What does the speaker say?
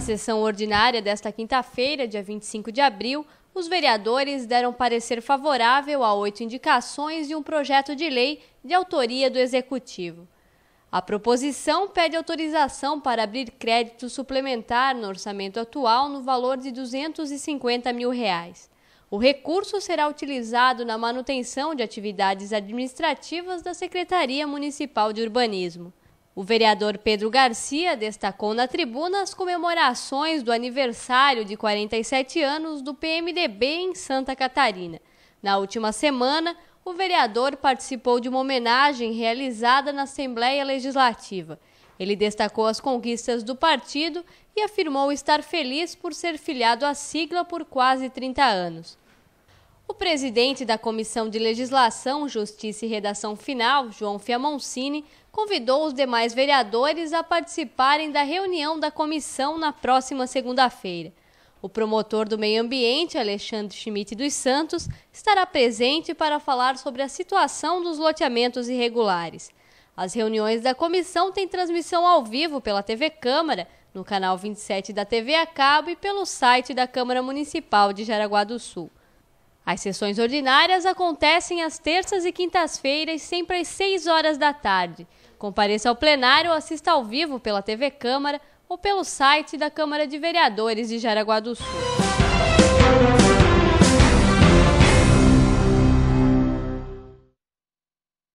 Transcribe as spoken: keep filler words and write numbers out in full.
sessão ordinária desta quinta-feira, dia vinte e cinco de abril, os vereadores deram parecer favorável a oito indicações de um projeto de lei de autoria do Executivo. A proposição pede autorização para abrir crédito suplementar no orçamento atual no valor de duzentos e cinquenta mil reais. O recurso será utilizado na manutenção de atividades administrativas da Secretaria Municipal de Urbanismo. O vereador Pedro Garcia destacou na tribuna as comemorações do aniversário de quarenta e sete anos do P M D B em Santa Catarina. Na última semana, o vereador participou de uma homenagem realizada na Assembleia Legislativa. Ele destacou as conquistas do partido e afirmou estar feliz por ser filiado à sigla por quase trinta anos. O presidente da Comissão de Legislação, Justiça e Redação Final, João Fiamoncini, convidou os demais vereadores a participarem da reunião da comissão na próxima segunda-feira. O promotor do Meio Ambiente, Alexandre Schmidt dos Santos, estará presente para falar sobre a situação dos loteamentos irregulares. As reuniões da comissão têm transmissão ao vivo pela T V Câmara, no canal vinte e sete da T V a cabo e pelo site da Câmara Municipal de Jaraguá do Sul. As sessões ordinárias acontecem às terças e quintas-feiras, sempre às seis horas da tarde. Compareça ao plenário ou assista ao vivo pela T V Câmara ou pelo site da Câmara de Vereadores de Jaraguá do Sul.